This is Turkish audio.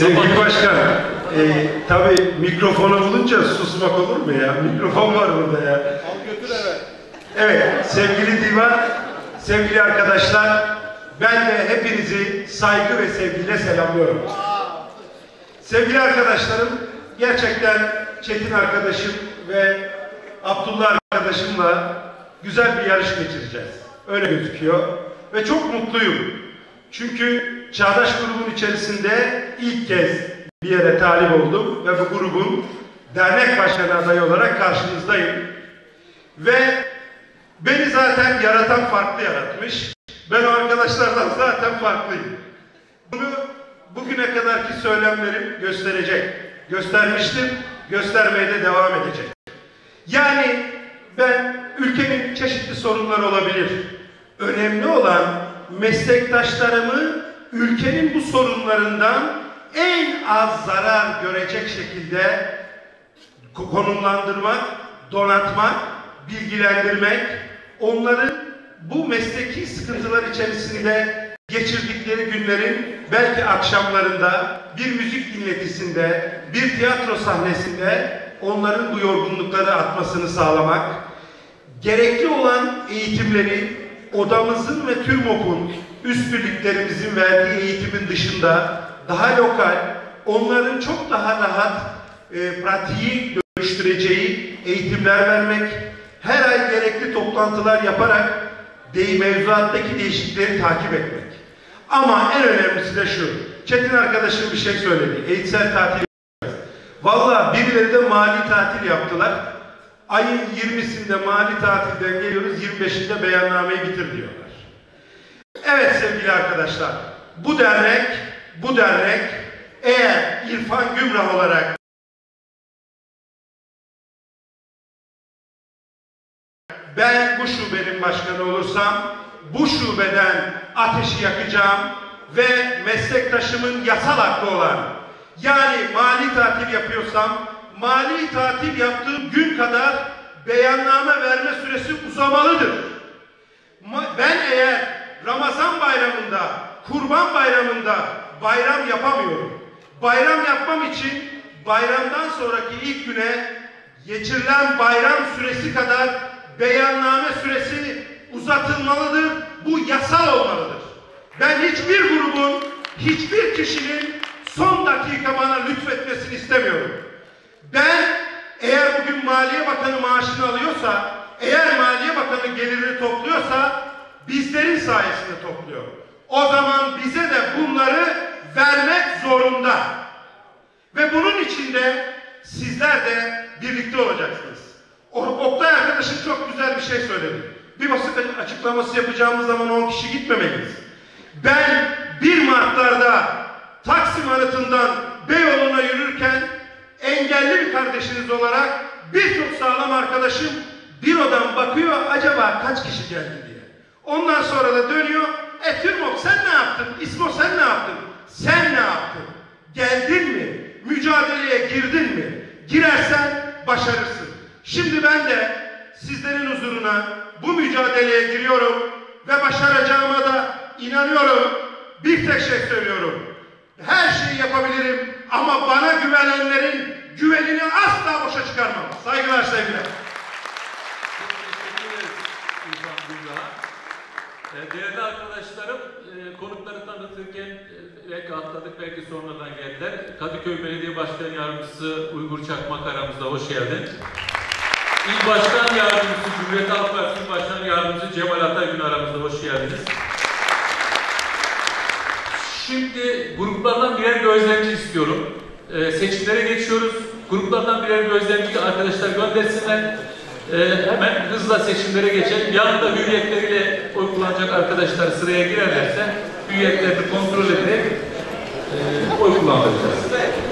Sevgili Başkan, tabii mikrofonu bulunca susmak olur mu ya? Mikrofon var burada ya. Al götür eve. Evet, sevgili divan, sevgili arkadaşlar, ben de hepinizi saygı ve sevgiyle selamlıyorum. Sevgili arkadaşlarım, gerçekten Çetin arkadaşım ve Abdullah arkadaşımla güzel bir yarış geçireceğiz. Öyle gözüküyor. Ve çok mutluyum. Çünkü Çağdaş grubun içerisinde ilk kez bir yere talip oldum ve bu grubun dernek başkanı adayı olarak karşınızdayım. Ve beni zaten yaratan farklı yaratmış. Ben o arkadaşlardan zaten farklıyım. Bunu bugüne kadarki söylemlerim gösterecek. Göstermiştim, göstermeye de devam edecek. Yani ben, ülkenin çeşitli sorunları olabilir. Önemli olan meslektaşlarımı ülkenin bu sorunlarından en az zarar görecek şekilde konumlandırmak, donatmak, bilgilendirmek, onların bu mesleki sıkıntılar içerisinde geçirdikleri günlerin belki akşamlarında, bir müzik dinletisinde, bir tiyatro sahnesinde onların bu yorgunlukları atmasını sağlamak, gerekli olan eğitimleri odamızın ve TÜRMOK'un, üst birliklerimizin verdiği eğitimin dışında daha lokal, onların çok daha rahat pratiği dönüştüreceği eğitimler vermek, her ay gerekli toplantılar yaparak mevzuattaki değişiklikleri takip etmek. Ama en önemlisi de şu, Çetin arkadaşım bir şey söyledi, eğitsel tatil. Vallahi birileri de mali tatil yaptılar. Ayın 20'sinde mali tatilden geliyoruz, 25'inde beyannameyi bitir diyorlar. Evet sevgili arkadaşlar, bu dernek eğer İrfan Gümrah olarak ben bu şubenin başkanı olursam, bu şubeden ateşi yakacağım ve meslektaşımın yasal hakkı olan, yani mali tatil yapıyorsam, mali tatil yaptığım gün kadar beyanname verme süresi uzamalıdır. Ben eğer Ramazan bayramında, Kurban bayramında bayram yapamıyorum. Bayram yapmam için bayramdan sonraki ilk güne geçirilen bayram süresi kadar beyanname süresi uzatılmalıdır. Bu yasal olmalıdır. Ben hiçbir grubun, hiçbir kişinin son dakika bana lütfetmesini istemiyorum. Ben eğer bugün Maliye Bakanı maaşını alıyorsa, eğer Maliye Bakanı gelirini topluyorsa bizlerin sayesinde topluyor. O zaman bize de bunları vermek zorunda. Ve bunun için de sizler de birlikte olacaksınız. Oktay arkadaşım çok güzel bir şey söyledi. Bir basın açıklaması yapacağımız zaman 10 kişi gitmemeliyiz. Ben 1 Mart'larda Taksim Anıtı'ndan Beyoğlu'na yürürken engelli bir kardeşiniz olarak birçok sağlam arkadaşım bürodan bakıyor, acaba kaç kişi geldi diye. Ondan sonra da dönüyor, TÜRMOK sen ne yaptın? İSMO sen ne yaptın? Sen ne yaptın? Geldin mi? Mücadeleye girdin mi? Girersen başarırsın. Şimdi ben de sizlerin huzuruna bu mücadeleye giriyorum ve başaracağıma da inanıyorum. Bir tek şey söylüyorum. Her şeyi yapabilirim ama bana güvenenlerin güvenini asla boşa çıkarmam. Saygılar, sevgiler. Değerli arkadaşlarım, konukları tanıtırken belki atladık, belki sonradan geldiler. Kadıköy Belediye Başkan Yardımcısı Uygur Çakmak aramızda, hoş geldin. İl Başkan Yardımcısı Cumhuriyet Halk Partisi Başkan Yardımcısı Cemal Ataygün aramızda, hoş geldiniz. Şimdi gruplardan birer gözlemci istiyorum. Seçimlere geçiyoruz. Gruplardan birer gözlemci arkadaşlar göndersinler. Hemen hızla seçimlere geçelim. Yanında hüviyetleriyle oy kullanacak arkadaşlar sıraya girerlerse hüviyetlerini kontrol ederek oy kullanacağız.